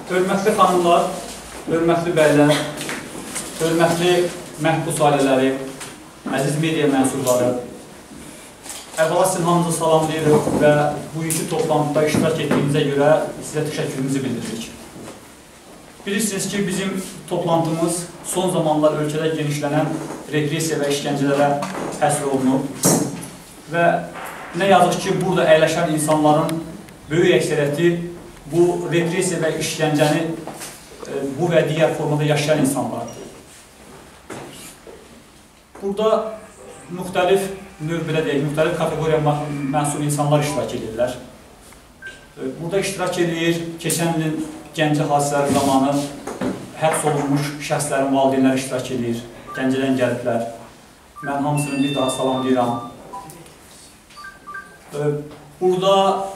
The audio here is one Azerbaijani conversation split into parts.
Hörmətli xanımlar, hörmətli bəylər, hörmətli məhbus ailələri, əziz media mənsubları, əvvəla sizin hamınızı salamlayırıq və bugünkü toplantıda iştirak etdiyinizə görə sizə təşəkkürümüzü bildiririk. Bilirsiniz ki, bizim toplantımız son zamanlar ölkədə genişlənən repressiya və işgəncələrə həsr olunub və nə yazıq ki, burada əyləşən insanların böyük əksəriyyəti bu repressiya və işgəncəni bu və digər formada yaşayan insanlardır. Burada müxtəlif belə deyək, müxtəlif kateqoriya mənsub insanlar iştirak edirlər. Burada iştirak edir, keçən ilin Gəncə hadisələri zamanı həbs olunmuş şəxslərin valideynləri iştirak edir, Gəncədən gəliblər. Mən hamısını bir daha salamlayıram. Burada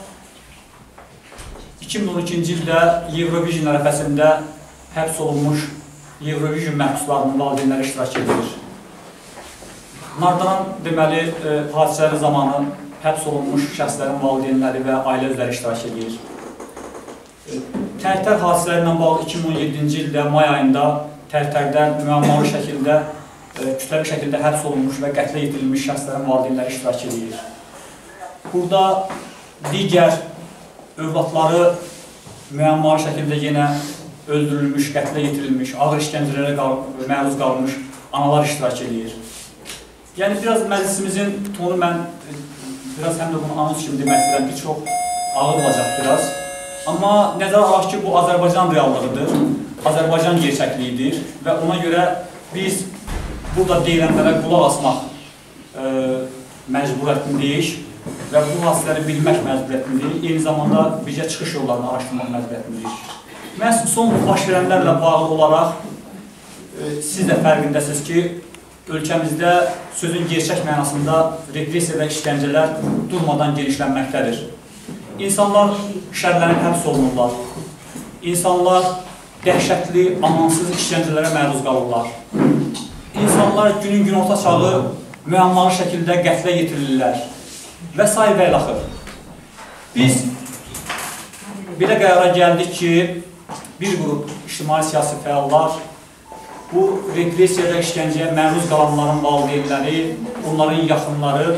2012-ci ildə Eurovision ərəfəsində həbs olunmuş Eurovision məhbuslarının valideynləri iştirak edir. Nardaran deməli hadisələri zamanı həbs olunmuş şəxslərin valideynləri və ailə üzvləri iştirak edir. Tərtər hadisələri ilə bağlı 2017-ci ildə may ayında Tərtərdə müəmmalı şəkildə, kütləvi şəkildə həbs olunmuş və qətlə yetirilmiş şəxslərin valideynləri iştirak edir. Burada digər övladları müəmmalı şəkildə yenə öldürülmüş, qətlə yetirilmiş, ağır işgəncələrə məruz qalmış analar iştirak edir. Yəni, biraz məclisimizin tonu mən biraz həm də bunu anons kimi demək istəyirəm ki, çox ağır olacaq biraz. Amma nəzərə alaq ki, bu Azərbaycan reallığıdır, Azərbaycan gerçəkliyidir və ona görə biz burada deyilənlərə qulaq asmaq məcburiyyətindəyik və bu hadisələri bilmək məcburiyyətindəyik, eyni zamanda bircə çıxış yollarını araşdırmaq məcburiyyətindəyik. Məhz son baş verənlərlə bağlı olaraq siz də fərqindəsiniz ki, ölkəmizdə sözün gerçək mənasında repressiya və işgəncələr durmadan genişlənməkdədir. İnsanlar şərlənib həbs olunurlar. İnsanlar dəhşətli, amansız işgəncələrə məruz qalırlar. İnsanlar günün günorta çağı müəmmalı şəkildə qətlə yetirilirlər və s. və ilaxır. Biz belə qərara gəldik ki, bir qrup ictimai-siyasi fəallar bu repressiya və işgəncəyə məruz qalanların valideynləri, onların yaxınları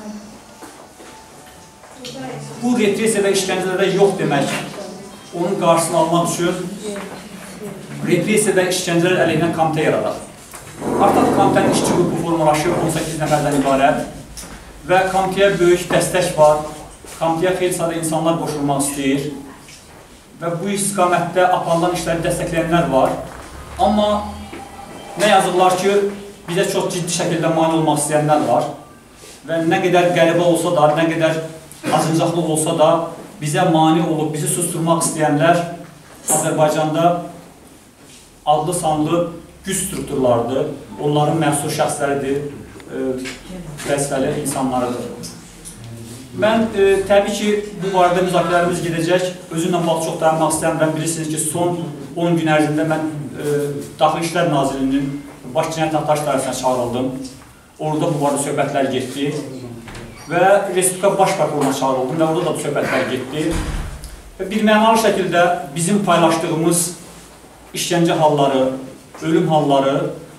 bu repressiya və işgəncələrə yox demək, onun qarşısını almaq üçün repressiya və işgəncələr əleyhinə komitə yaradaq. Artıq komitənin işçi qrupu formalaşıb 18 nəfərdən ibarət və komitəyə böyük dəstək var. Komitəyə xeyli sayda insanlar qoşulmaq istəyir və bu istiqamətdə aparılan işləri dəstəkləyənlər var. Amma nə yazıqlar ki, bizə çox ciddi şəkildə mane olmaq istəyənlər var və nə qədər qəribə olsa da, nə qədər acıncaqlıq olsa da bizə mane olub, bizi susturmaq istəyənlər Azərbaycanda adlı-sanlı güc strukturlardır, onların məsul şəxsləridir, vəzifəli insanlarıdır. Mən təbii ki, bu barədə müzakirələrimiz gedəcək, özümlə bağlı çox dayanmaq istəyirəm. Bilirsiniz ki, son 10 gün ərzində mən Daxili İşlər Nazirliyinin Baş Cinayət Axtarış İdarəsinə çağırıldım. Orada bu barədə söhbətlər getdi və Respublika Baş Prokuroruna çağırıldım və orada da bu söhbətlər getdi. Və birmənalı şəkildə bizim paylaşdığımız işgəncə halları, ölüm halları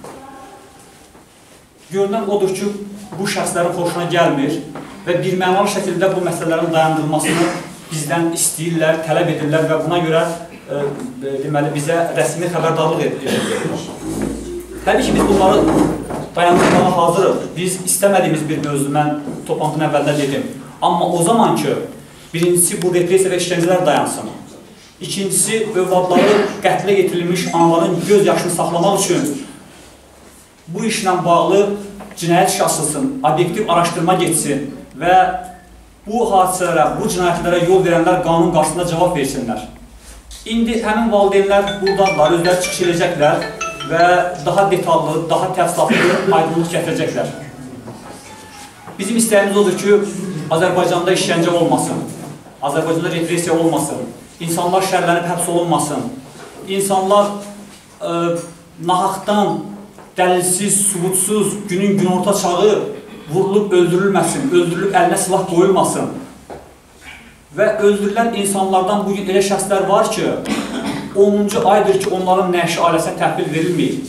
görünən odur ki, bu şəxslərin xoşuna gəlmir və birmənalı şəkildə bu məsələlərin dayandırılmasını bizdən istəyirlər, tələb edirlər və buna görə deməli, bizə rəsmi xəbərdarlıq edirlər. Təbii ki, biz bunları dayandırmağa hazırıq. Biz istəmədiyimiz bir mövzu, mən toplantının əvvəlində dedim. Amma o zaman ki, birincisi bu repressiya və işgəncələr dayansın. İkincisi, övladları qətlə yetirilmiş anaların göz yaşını saxlamaq üçün bu işlə bağlı cinayət işi açılsın, obyektiv araşdırma geçsin və bu hadisələrə, bu cinayətlərə yol verənlər qanun qarşısında cavab versinlər. İndi həmin valideynlər buradadırlar, özləri çıxış edəcəklər və daha detallı, daha təfsilatlı aydınlıq gətirəcəklər. Bizim istəyimiz odur ki, Azərbaycanda işgəncə olmasın, Azərbaycanda repressiya olmasın, insanlar şərlənib həbs olunmasın, insanlar nahaqdan, dəlilsiz, subutsuz, günün günorta çağı vurulub öldürülməsin, öldürülüb əlinə silah qoyulmasın. Və öldürülən insanlardan bugün elə şəxslər var ki, 10-cu aydır ki, onların nəşi ailəsinə təhvil verilməyib.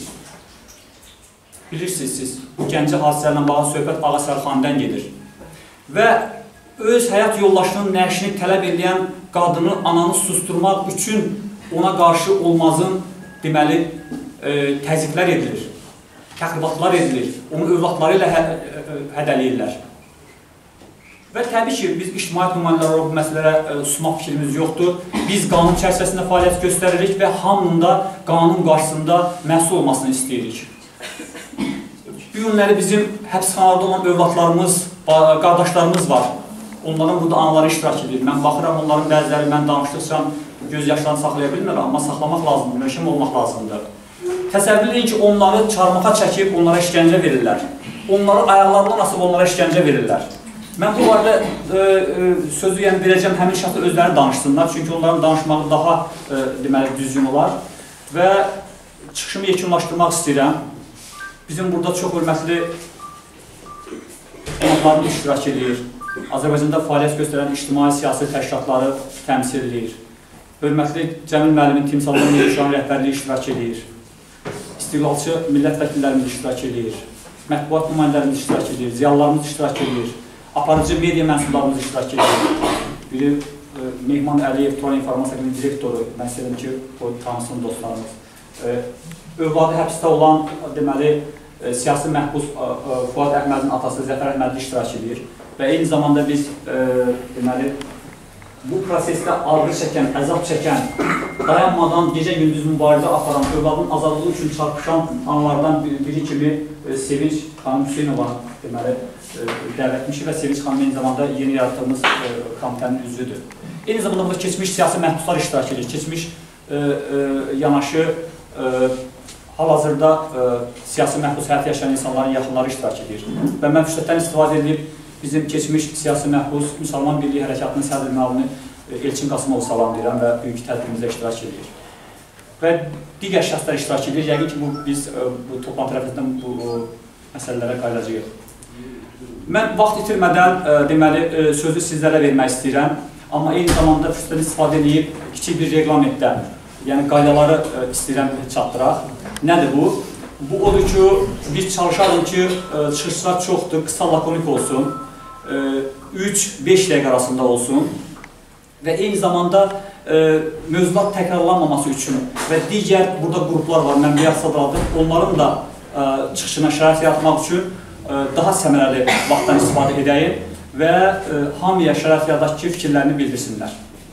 Bilirsiniz siz, bu Gəncə hadisələrlə bağlı söhbət Ağasərxandan gedir. Və öz həyat yoldaşının nəşini tələb edən qadını, ananı susturmaq üçün ona qarşı olmazın, deməli, təzyiqlər edilir, təxribatlar edilir, onun övladları ilə hədələyirlər. Və təbii ki, biz ictimaiyyət nümayəndələri olaraq bu məsələlərə susmaq fikrimiz yoxdur. Biz qanun çərçivəsində fəaliyyət göstəririk və hamının da qanun qarşısında məsul olmasını istəyirik. Bu günləri bizim həbsxanalarda olan övladlarımız, qardaşlarımız var. Onların burada anaları iştirak edir. Mən baxıram, onların bəziləri mən danışdıqca göz yaşlarını saxlaya bilmirəm, amma saxlamaq lazımdır, möhkəm olmaq lazımdır. Təsəvvür edin ki, onları çarmıxa çəkib, onlara işgəncə verirlər. Onları ayaqlarından asıb, onlara işgəncə verirlər. Mən bu arada sözü verəcəm, həmin şəxslər özləri danışsınlar, çünki onların danışmağı daha deməli düzgün olar. Və çıxışımı yekunlaşdırmaq istəyirəm. Bizim burada çox hörmətli qonaqlarımız iştirak edir. Azərbaycanda fəaliyyət göstərən ictimai-siyasi təşkilatları təmsil edir. Hörmətli Cəmil müəllimin timsalının Neşan rəhbərliyi iştirak edir. İstiqlalçı millət vəkillərimiz iştirak edir. Mətbuat nümayəndələrimiz iştirak edir. Ziyalılarımız iştirak edir. Aparıcı media mənsublarımız iştirak edir. Biri Mehman Əliyev, Turan İnformasiyanın direktoru, mən istəyirəm ki, o tanısın dostlarımız. Övladı həbsdə olan, deməli, siyasi məhbus Fuad Əhmədin atası Zəfər Əhmədli iştirak edir. Və eyni zamanda biz, deməli, bu prosesdə ağrı çəkən, əzab çəkən, dayanmadan gecə-gündüz mübarizə aparan, övladın azadlığı üçün çarpışan analardan biri kimi Sevinç xanım Hüseynova, deməli, dəvətmişi və Sevinç xanım eyni zamanda yeni yaratdığımız komitənin üzvüdür. Eyni zamanda burada keçmiş siyasi məhbuslar iştirak edir. Keçmiş yanaşı hal-hazırda siyasi məhbus həyat yaşayan insanların yaxınları iştirak edir. Və mən fürsətdən istifadə edib bizim keçmiş siyasi məhbus Müsəlman Birliyi Hərəkatının sədr müavini Elçin Qasımov salamlayıram və bugünkü tədbirimizdə iştirak edir. Və digər şəxslər iştirak edir. Yəqin ki, biz bu toplantı tərəfindən bu məsələlərə qayılacağıq. Mən vaxt itirmədən deməli, sözü sizlərə vermək istəyirəm. Amma eyni zamanda fürsətdən istifadə edib kiçik bir reqlamentdə, yəni qaydaları istəyirəm çatdıraq. Nədir bu? Bu odur ki, biz çalışalım ki, çıxışlar çoxdur, qısa lakonik olsun, 3-5 dəqiqə arasında olsun və eyni zamanda mövzular təkrarlanmaması üçün və digər burada qruplar var, mən beyaz sadaladım, onların da çıxışına şərait yaratmaq üçün daha səmərəli vaxtdan istifadə edəyim və hamıya şərait yaradaq ki, fikirlərini bildirsinlər.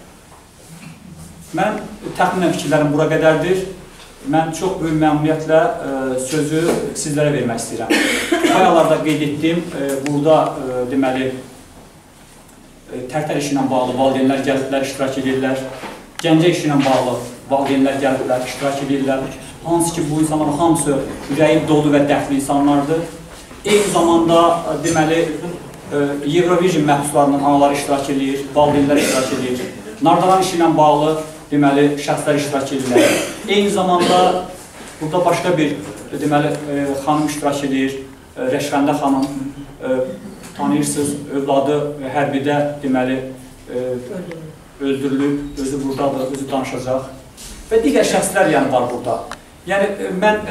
Mən təxminən fikirlərim bura qədərdir. Mən çox böyük məmnuniyyətlə sözü sizlərə vermək istəyirəm. Bayalarda qeyd etdim, burada deməli, Tərtər işi ilə bağlı valideynlər gəliblər, iştirak edirlər. Gəncə işi ilə bağlı valideynlər gəliblər, iştirak edirlər. Hansı ki, bu insanların hamısı ürəyi dolu və dəxli insanlardır. Eyni zamanda, deməli, Eurovision məhbuslarının anaları iştirak edir, valideynlər iştirak edir. Nardaran işi ilə bağlı, deməli, şəxslər iştirak edirlər. Eyni zamanda, burada başqa bir, deməli, xanım iştirak edir, Rəşxəndə xanım, tanıyırsınız, övladı hərbidə, deməli, öldürülüb, özü buradadır, özü danışacaq və digər şəxslər yəni var burada. Yəni, mən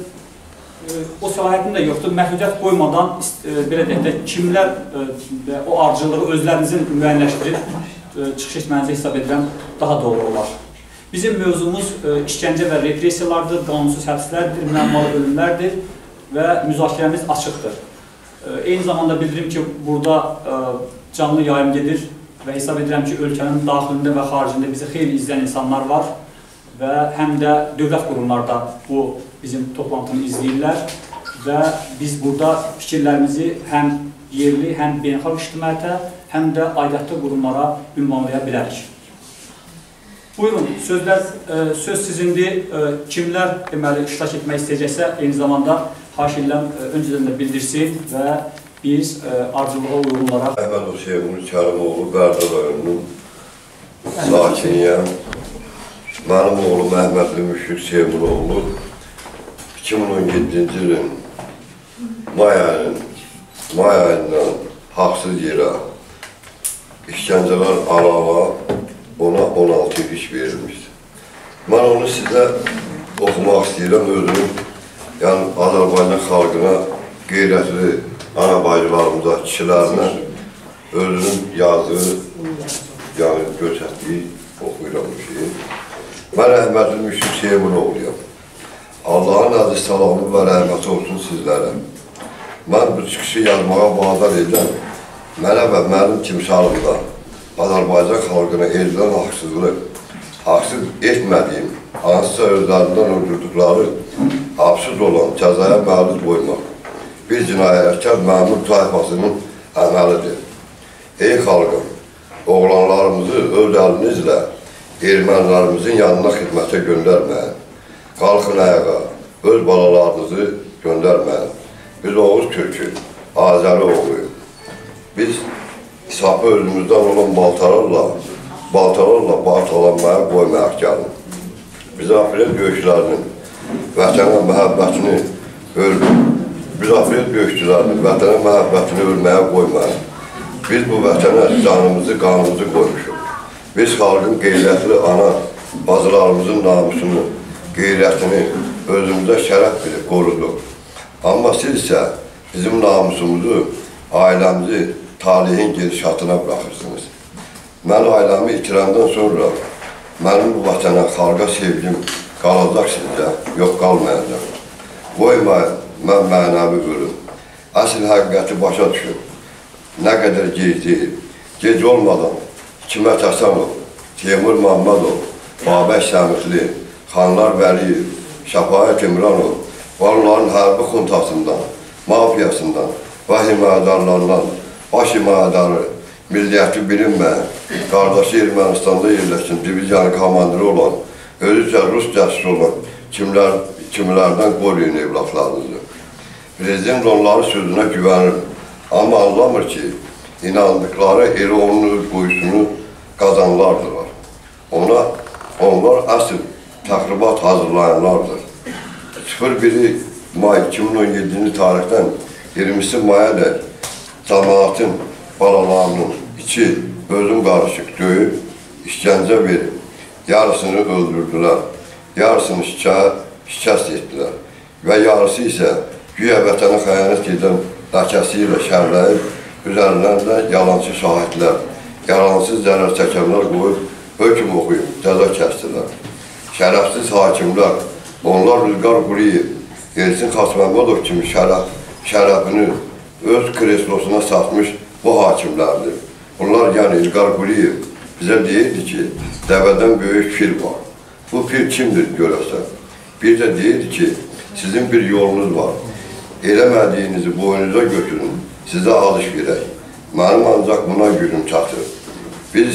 o səlahiyyətim də yoxdur, məhdudiyyət qoymadan, belə deyək də, kimlər o ardıcılığı özlərinizin müəyyənləşdirib çıxış etməyinizi hesab edirəm, daha doğru olar. Bizim mövzumuz işgəncə və repressiyalardır, qanunsuz həbslərdir, müəmmalı ölümlərdir və müzakirəmiz açıqdır. Eyni zamanda bildirim ki, burada canlı yayım gedir və hesab edirəm ki, ölkənin daxilində və xaricində bizi xeyli izləyən insanlar var və həm də dövlət qurumlarda bu bizim toplantını izləyirlər və biz burada fikirlərimizi həm yerli, həm beynəlxalq ictimaiyyətə, həm də aidiyyatlı qurumlara ünvanlaya bilərik. Buyurun, söz sizindir. Kimlər deməli iştirak etmək istəyəcəksə, eyni zamanda xahiş edirəm öncədən də bildirsin və biz arzulığa uyğun olaraq Əhmədov Şeyhunlu Kərimoğlu Bərdə rayonunun sakiniyəm. Mənim oğlum Əhmədli Müşfiq Şeyhunlu 2017-ci ilin may ayından haqsız yerə işgəncələr arala ona 16 il iş verilmişdir. Mən onu sizə oxumaq istəyirəm, özünün, yəni Azərbaycan xalqına qeyrətli ana bacılarımıza, kişilərinə özünün yazdığı, yəni göstərdiyi oxuyuram bu şeyi. Mən rəhmətli Müşfiq Hüseynoğluyam. Allahın əziz salamı və rəhməti olsun sizlərə. Mən bu çıxışı yazmağa vadar edən, mənə və mənim timsalımda Azərbaycan xalqına edilən haqsız etmədiyim, hansısa özlərindən öldürdükləri, hapsız olan cəzaya məruz qoymaq bir cinayətkar məmur tayfasının əməlidir. Ey xalqım, oğlanlarımızı öz əlinizlə ermənilərimizin yanına xidmətə göndərməyin. Qalxın ayağa, öz balalarınızı göndərməyin. Biz Oğuz Türk'ü, Azəri oğluyuz. Biz sapı özümüzdən olan baltalarla baltalanmaya qoymayaq gəlin. Biz Aprel döyüşlərinin vətənə məhəbbətini ölməyə qoymayaq. Biz bu vətənə canımızı, qanımızı qoymuşuq. Biz xalqın qeyrətli ana, bacılarımızın namusunu, qeyrətini özümüzə şərəf bilib qoruduq. Amma siz isə bizim namusumuzu, ailəmizi talihin gedişatına bırakırsınız. Mən ailəmi itirəndən sonra mənim bu vətənə, xalqa sevgim qalacaq sizdə, yox qalmayacaq. Qoymayın, mən mənəvi ölüm. Əsl həqiqəti başa düşün. Nə qədər gec deyil. Gec olmadan Hikmət Həsənov, Teymur Məmmədov, Babək Səmitli, Xanlar Vəliyev, Şəfaət İmranov, onların hərbi xuntasından, mafiyasından və himayədarlarından baş himayədarı, milliyyəti bilinməyən, qardaşı Ermənistanda yerləşən diviziyanın komandiri olan, özü Rus cəsur olan kimlərdən qoruyun evlatlarınızı. Prezident onların sözünə güvənir, amma anlamır ki, inandıqları elə onun öz qoyusunu qazanlardılar. Onlar əsl təxribat hazırlayanlardır. 01 may 2017-ci tarixdən 20 mayədək cəmaatın balalarının içi özüm qarışıq döyüb, işgəncə verib, yarısını öldürdülər, yarısını şikəst etdilər və yarısı isə güya vətənə xəyanət edən ləkəsi ilə şərləyib, üzərlərində yalancı şahidlər, yalansız zərər çəkənlər qoyub, hökm oxuyub, cəza kəsdilər. Şərəfsiz hakimlər, onlar Rüzgar Quliyev, Elçin Xasməmmədov kimi şərəfini öz kreslosuna satmış bu hakimlərdir. Bunlar, yəni Rüzgar Quliyev bizə deyirdi ki, dəvədən böyük fil var. Bu fil kimdir görəsən? Bir də deyirdi ki, sizin bir yolunuz var. Eləmədiyinizi boynunuza götürün, sizə alış verək. Mənim ancaq buna gücüm çatır. Bizim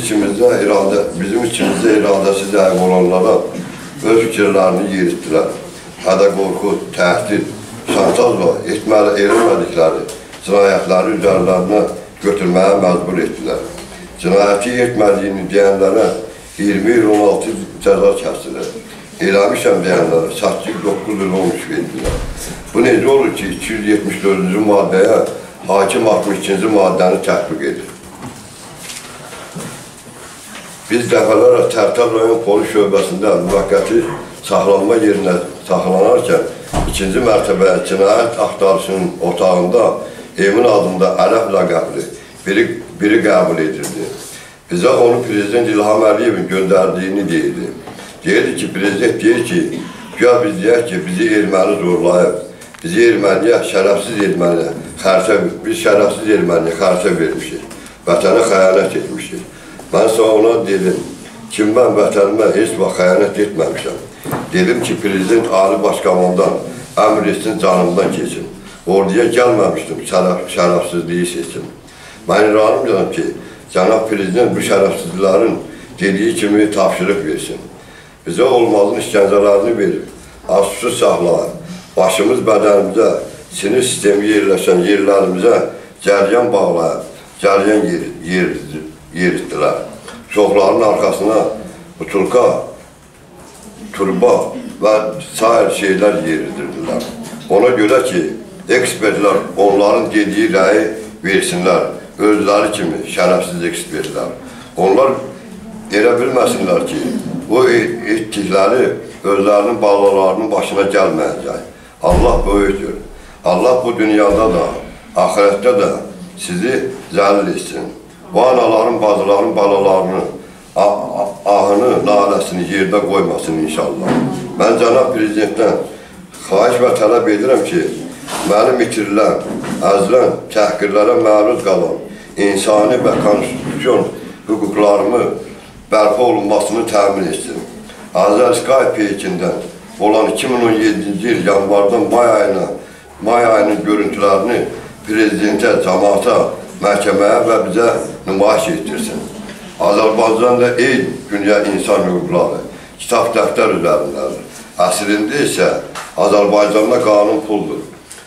içimizdə iradəsi zəif olanlara öz fikirlərini yeritdilər. Hədə qorxu, təhdid, şantajla eləmədikləri cinayətləri üzərlərinə götürməyə məcbur etdilər. Cinayəti etmədiyini deyənlərə 20 il 16 cəza kəsdilər. Eləmişəm deyənlərə 8-9 il 13 verdilər. Bu necə olur ki, 274-cü maddəyə hakim 62-ci maddəni tətbiq edir. Biz dəfələrlə Tərtər rayon polis şöbəsində müvəqqəti saxlanma yerinə saxlanarkən 2-ci mərtəbəyə cinayət axtarışının otağında Emin adında Ələf ləqəbli biri qəbul edildi. Bizə onu Prezident İlham Əliyevin göndərdiyini deyildi. Deyirdi ki, Prezident deyir ki, güya biz deyək ki, bizi erməni zorlayıb, bizi şərəfsiz erməniyə xərcə vermişik, vətənə xəyanət etmişik. Mən sonra ona dedim ki, mən vətənimə heç vaxt xəyanət etməmişəm. Dedim ki, Prezident Ali Başkomandan əmr etsin, canımdan keçin. Orduya gəlməmişdim, şərəfsizliyi seçim. Mən inanmıyorum ki, Cənab Prezident bu şərəfsizlərin dediyi kimi tapşırıq versin. Bizə olmazın işgəncələrini verib, asusuz saxlayır. Başımız bədənimizə, sinir sistemi yerləşən yerlərimizə cəryan bağlayıb, cəryan yeritdilər. Çoxların arxasına butulka, turba və sair şeylər yeritdirdilər. Ona görə ki, ekspertlər onların dediyi rəyi versinlər, özləri kimi şərəfsiz ekspertlər. Onlar elə bilməsinlər ki, bu etdikləri özlərinin balalarının başına gəlməyəcək. Allah böyükdür. Allah bu dünyada da, ahirətdə də sizi zəlil etsin. Bu anaların, bacıların, balalarını, ahını, naləsini yerdə qoymasın inşallah. Mən cənab prezidentdən xahiş və tələb edirəm ki, mənim itirilən, əzilən, təhqirlərə məruz qalan insani və konstitusyon hüquqlarımı bərpa olunmasını təmin etsin. Azərbaycan Pekindən olan 2017-ci il yanvardan may ayının görüntülərini prezidentə, cəmaata, məhkəməyə və bizə nümayiş etdirsin. Azərbaycanda eyni dünya insan hüquqları, kitab dəftər üzərindədir. Əslində isə Azərbaycanda qanun puldur.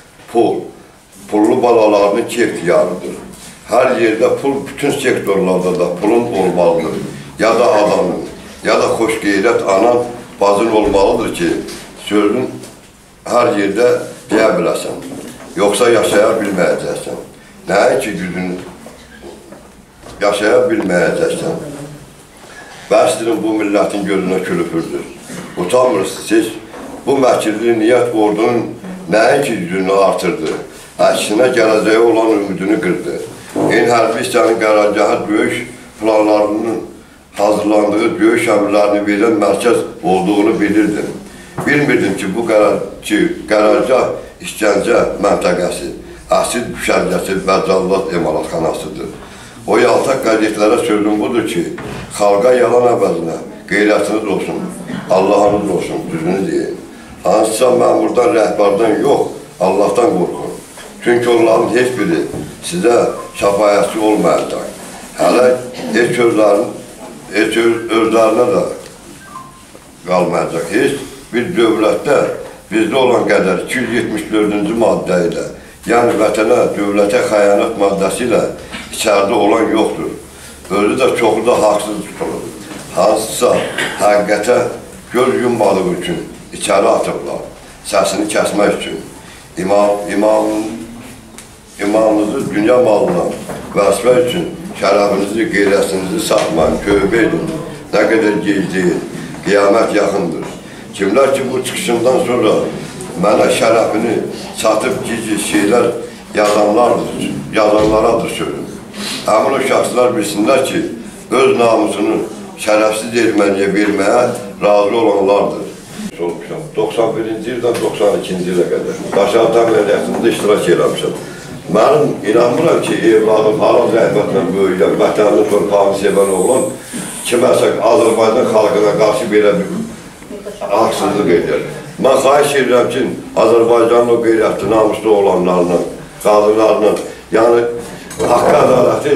Pullu balalarının ixtiyarıdır. Hər yerdə pul, bütün sektorlarda da pulun olmalıdır. Ya da adamın, ya da xoş qeyrət anan, bacın olmalıdır ki, sözün hər yerdə deyə biləsən. Yoxsa yaşaya bilməyəcəksən. Nəinki gücünü yaşaya bilməyəcəksən. Bəsdirin bu millətin gözünə külüpürdür. Utanmırsınız, bu məkirli niyyət ordunun nəinki gücünü artırdı, əksinə gələcəyə olan ümidini qırdı. Eyni hərbi hissənin qərargahı döyüş planlarının hazırlandığı döyüş əmrlərini verən mərkəz olduğunu bilirdim. Bilmirdim ki, bu qərargah işgəncə məntəqəsi, əsid düşərgəsi və cəllat emalatxanasıdır. O yaltaq qəzetlərə sözüm budur ki, xalqa yalan əvəzinə qeyrətiniz olsun, Allahınız olsun, düzünü deyin. Hansısa məmurdan, rəhbərdən yox, Allahdan qorxun. Çünki onların heç biri sizə şəfayətçi olmayacaq. Hələ heç özlərinə də qalmayacaq. Heç bir dövlətdə bizdə olan qədər 274-cü maddə ilə, yəni vətənə, dövlətə xəyanət maddəsi ilə içəridə olan yoxdur. Özü də çoxu da haqsız tutulur. Hansısa həqiqətə göz yummadığı üçün içəri atıblar, səsini kəsmək üçün. İmanınızı dünya malına vəsfə üçün şərəfinizi, qeyrətinizi satmayın, tövbə edin. Nə qədər gec deyil, qiyamət yaxındır. Kimlər ki, bu çıxışından sonra mənə şərəfini satıb gic şeylər yazanlaradır sözüm. Həmin o şəxslər bilsinlər ki, öz namusunu şərəfsiz erməniyə verməyə razı olanlardır. 91-ci ildən 92-ci ilə qədər Daşaltı əməliyyatında iştirak eləmişəm. Mənim inanmıram ki, evladım, haram rəhmətlə böyüyəm, vətənini torpağını sevən oğlan kiməsə Azərbaycan xalqına qarşı belə bir haqsızlıq edir. Mən xahiş edirəm ki, Azərbaycanın o qeyrətli, namuslu olanlarla, qadınlarla, yəni haqqı ədaləti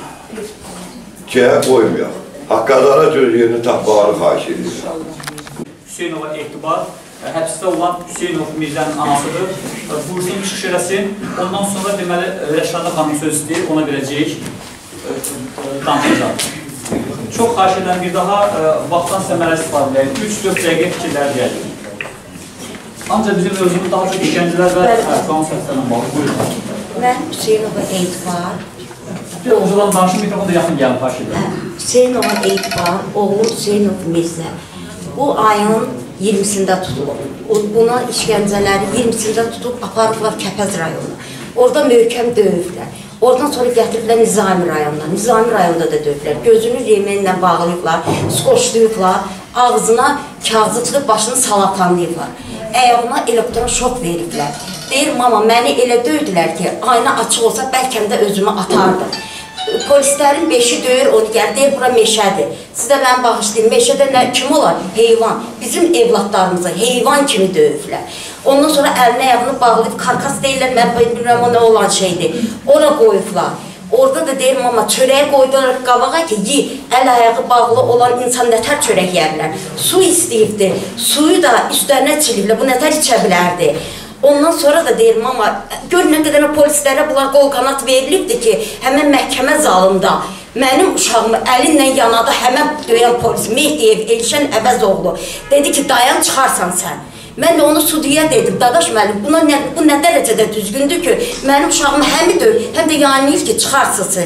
qoymayaq. Haqqı ədalət öz yerini tapmaları xahiş edirəm. Hüseynova Etibar, həbsdə olan Hüseynov Mirzənin anasıdır. Buyursun, çıxış eləsin. Ondan sonra deməli, Rəşada xanım söz istəyir, ona verəcəyik, danışacaq. Çox xahiş edən bir daha vaxtdan səmərə istifadə edək. 3-4 dəqiqə fikirlər deyək. Ancaq bizim özümüz daha çox işgəncələr və qanun səhvlərlə bağlı. Buyurun. Mən Hüseynova Etibar. Bir ucadan danışın, mikrofon da yaxın gəlin, xahiş edirəm. Hüseynova Etibar, oğlu Hüseynov Mirzə. Bu ayın 20-sində tutulub. Buna işgəncələri 20-sində tutub aparıblar Kəpəz rayonuna. Orada möhkəm döyüblər. Oradan sonra gətiriblər Nizami rayonuna. Nizami rayonda da döyüblər. Gözünü yemenlə bağlayıblar, skoşlayıblar, ağzına kağızı tutub başını salatanlayıblar. Əyağına elektron şok veriblər. Deyir, mama, məni elə döydülər ki, ayna açıq olsa bəlkə də özümü atardım. Polislərin 5-i döyür, onu gəlir, deyir, bura meşədir. Siz də mən bağışlayın, meşədə kim olar? Heyvan. Bizim evlatlarımızı heyvan kimi döyüblər. Ondan sonra əlinə ayağını bağlayıb, karkas deyirlər, mən bilmirəm o nə olan şeydir. Ora qoyublar. Orada da deyir, mama, çörəyi qoydular qabağa ki, əl-ayağı bağlı olan insan nətər çörək yerlər. Su istəyibdir, suyu da üstlərinə çiliblər, bu nətər içə bilərdi. Ondan sonra da deyir, mama, gör nə qədər polislərə bunlar qol qanat verilibdir ki, həmən məhkəmə zalında mənim uşağımı əlinlə yanadı həmən döyən polis, Mehdiyev, Elşən Əvəzoğlu. Dedi ki, dayan, çıxarsan sən. Mən də onu Sudiyə dedim, dadaş müəllim, bu nə dərəcədə düzgündür ki, mənim uşağımı həmi döyür, həm də yanlayır ki, çıxarsınız.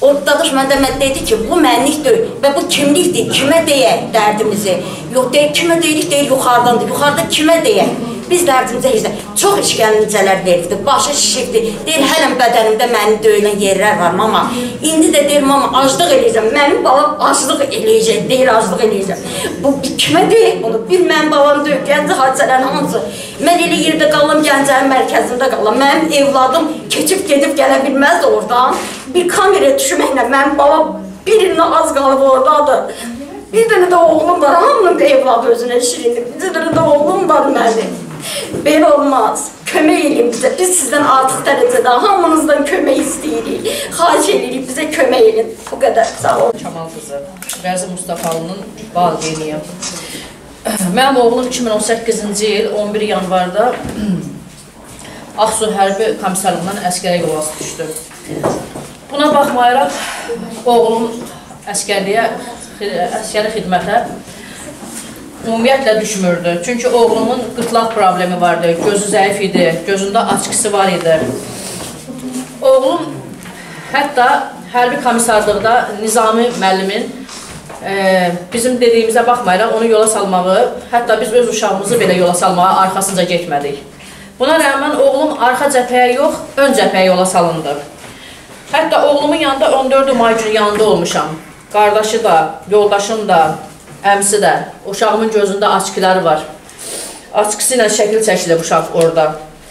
O danışmanda mən dedi ki, bu mənlikdir və bu kimlikdir, kimə deyək dərdimizi. Yox, deyək, kimə deyirik, deyir, yuxarıdandır. Yuxarıda kimə deyək? Biz dərdimizə heç də çox işgəncələr verirdi, başı şişibdi. Deyir, hələm bədənimdə mənim döyülən yerlər var, mama. İndi də deyir, mama, aclıq eləyəcəm. Mənim balam aclıq eləyəcək, deyir, aclıq eləyəcəm. Bu, kimə deyək bunu? Bir mənim balam deyir, Gəncə hadisələrin hamısı. Mən elə yerdə qalam, Gəncənin mərkəzində qalam. Mənim evladım keçib gedib gələ bilməzdi oradan. Bir kameraya düşməklə mənim balam birindən az qalıb oradadır. Bir dənə də oğlum var, hamının da evladı özünə şirindir. Bir dənə də oğlum var mənim. Belə olmaz. Kömək edin bizə. Biz sizdən artıq dərəcədə hamınızdan kömək istəyirik. Xahiş edirik, bizə kömək edin. Bu qədər. Sağ olun. Kamal qızı, Rəzi Mustafalı'nın valideyniyəm. Mənim oğlum 2018-ci il 11 yanvarda Ağsu Hərbi Komissarlığından əskərə yolası düşdü. Buna baxmayaraq, oğlum əskəri xidmətə ümumiyyətlə düşmürdü. Çünki oğlumun qırtlaq problemi vardı, gözü zəif idi, gözündə açqısı var idi. Oğlum hətta hərbi komissarlıqda Nizami müəllimin bizim dediyimizə baxmayaraq onu yola salmağı, hətta biz öz uşağımızı belə yola salmağa arxasınca getmədik. Buna rəğmən oğlum arxa cəbhəyə yox, ön cəbhəyə yola salındı. Hətta oğlumun yanında 14 may günü yanında olmuşam. Qardaşı da, yoldaşım da, əmsi də. Uşağımın gözündə açqıları var. Açqısı ilə şəkil çəkilib uşaq orada.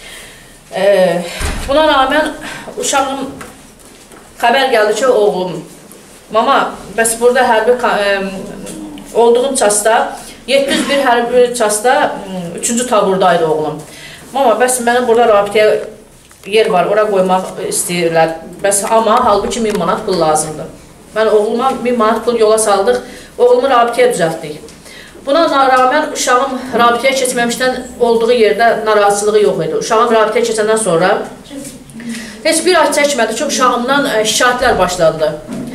Buna rağmen uşağım xəbər gəldi ki, oğlum, mama, bəs burada hərbi olduğum çasda, 701 hərbi çasda 3-cü taburdaydı oğlum. Mama, bəs mənim burada rabitəyə yer var, ora qoymaq istəyirlər. Bəs amma halbuki 1000 manat pul lazımdır. Mən oğluma 1000 manat pul yola saldıq, oğlumu rabitəyə düzəltdik. Buna rağmen uşağım rabitəyə keçməmişdən olduğu yerdə narahatçılığı yox idi. Uşağım rabitəyə keçəndən sonra heç bir ay çəkmədi ki, uşağımdan şikayətlər başladı.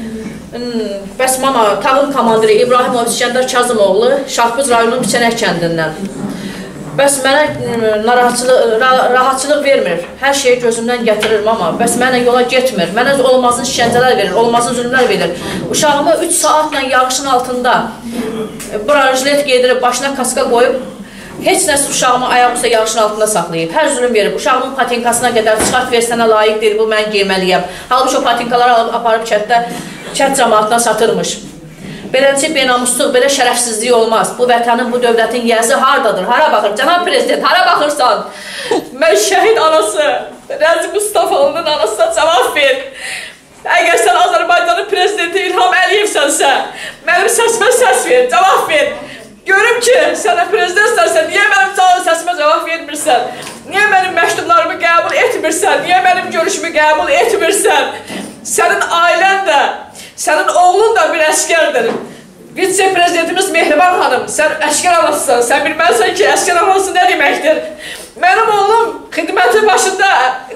Bəs mama, tağım komandiri İbrahimov İskəndər Kazımoğlu, Şahbuz rayonunun Biçənək kəndindən. Bəs mənə rahatçılıq vermir, hər şeyi gözümdən gətirir mama, bəs mənə yola getmir, mənə olmazın işgəncələr verir, olmazın zülmlər verir. Uşağımı 3 saatla yağışın altında branjilet geydirib, başına kaska qoyub, heç nəsə uşağımı ayaqüstə yağışın altında saxlayıb, hər zülüm verib, uşağımın patinkasına qədər çıxart versənə layiq deyil, bu mən giyməliyəm. Halbuki o patinkaları alıb, aparıb kənd cəmaatına satırmış. Beləncə benamusluq, belə şərəfsizlik olmaz. Bu vətənin, bu dövlətin yiyəsi haradadır? Hara baxır? Cənab Prezident, hara baxırsan? Mən şəhid anası, Rəzi Mustafalı'nın anasına cavab ver. Əgər sən Azərbaycanın prezidenti İlham Əliyevsənsə, mənim səsimə səs ver, cavab ver. Görüm ki, sənə prezidentsənsə, niyə mənim səsimə cavab vermirsən? Niyə mənim məktublarımı qəbul etmirsən? Niyə mənim görüşümü qəbul etmirsən? Sənin ailən də, sənin oğlun da bir əskərdir. Vitse-prezidentimiz Mehriban xanım, sən əskər anasısan, sən bilməlisən ki, əskər anası nə deməkdir? Mənim oğlum xidməti başında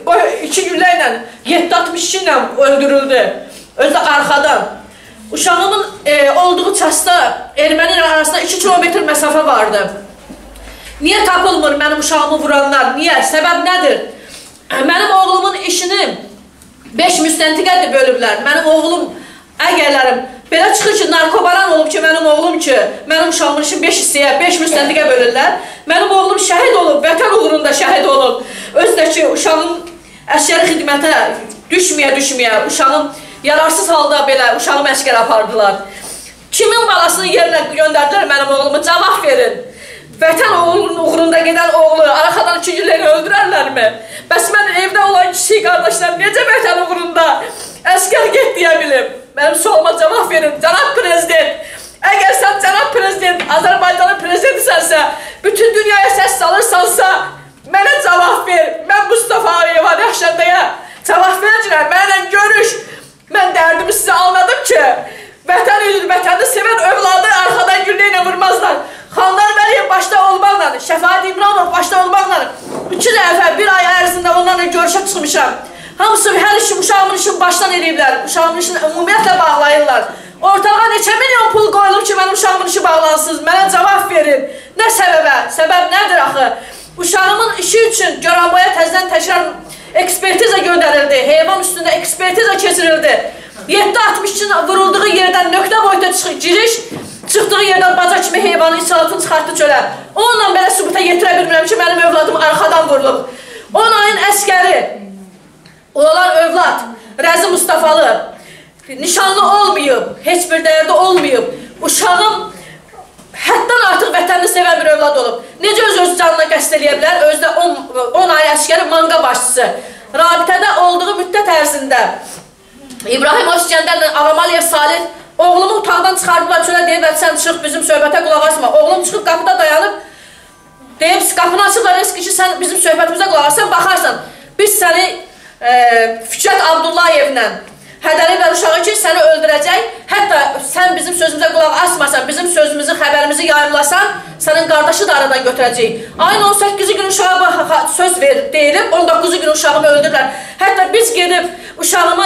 2 güllə ilə, 762 ilə öldürüldü, özü də arxadan. Uşağımın olduğu çasda erməni arasında 2 kilometr məsafə vardı. Niyə tapılmır mənim uşağımı vuranlar? Niyə? Səbəb nədir? Mənim oğlumun işini 5 müstəntiqədir bölüblər. Mənim oğlum, əgərlərim, belə çıxır ki, narkobaran olub ki, mənim oğlum ki, mənim uşağımın işini 5 hissəyə, 5 müstəntiqə bölürlər. Mənim oğlum şəhid olub, vətən uğrunda şəhid olub. Özü də ki, uşağın əskəri xidmətə düşməyə, uşağın yararsız halda belə uşağımı əskər apardılar. Kimin balasının yerinə göndərdilər mənim oğlumu? Cavab verin. Vətən uğrunda gedən oğlu arxadan 2 gülləri öldürərlərmi? Bəs mən evdə olan kiçik qardaşlar necə vətən uğrunda əskər get deyə bilim? Mənim sualıma cavab verin, cənab prezident. Əgər sən cənab prezident, Azərbaycanın prezidentisənsə, bütün dünyaya səs salırsansa, mənə cavab ver. Mən Mustafa Aliyeva Rəxşəndəyə cavab verəcəm, mənlə görüş. Mən dərdimi sizə anladım ki, vətən idir, vətəni sevən övladı arxadan güllə ilə vurmazlar. Xanlar Vəliyev başda olmaqla, Şəfaət İmranov başda olmaqla 2 dəfə, 1 ay ərzində onlarla görüşə çıxmışam. Hamısı hər işim, uşağımın işini başdan eləyiblər, uşağımın işini ümumiyyətlə bağlayırlar. Ortalığa neçə milyon pul qoyulub ki, mənim uşağımın işi bağlansınız, mənə cavab verin. Nə səbəbə? Səbəb nədir axı? Uşağımın işi üçün Göranboya təzədən təkrar ekspertiza göndərildi, heyvan üstündə ekspertiza keçirildi. 7.62 vurulduğu yerdən nöqtə boyuta giriş, çıxdığı yerdən baca kimi heyvanın içalatını çıxartdı çölə. Onunla belə sübuta yetirə bilmirəm ki, mənim övladım arxadan vurulub. 10 ayın əskəri olan övlad, Rəzi Mustafalı, nişanlı olmayıb, heç bir dəyərdə olmayıb. Uşağım həddən artıq vətənini sevən bir övlad olub. Necə öz canına qəsd eləyə bilər? Özdə 10 ay əskəri manga başçısı. Rabitədə olduğu müddət ərzində İbrahim Özgəndərlə Ağamaliyev Salih oğlumu otaqdan çıxardılar çölə deyiblər, sən çıx bizim söhbətə qulaq asma. Oğlum çıxıb qapıda dayanıb, deyib qapını açıblar, eski ki sən bizim söhbətimizə qulaq assan, baxarsan. Biz səni Fikrət Abdullayevlə hədələyiblər uşağı ki, səni öldürəcək. Hətta sən bizim sözümüzə qulaq asmasan, bizim sözümüzü, xəbərimizi yayımlasan, sənin qardaşı da aradan götürəcək. Ayın 18-ci gün uşağa söz verib, deyilib, 19-cu gün uşağımı öldürürlər. Hətta biz gedib uşağımı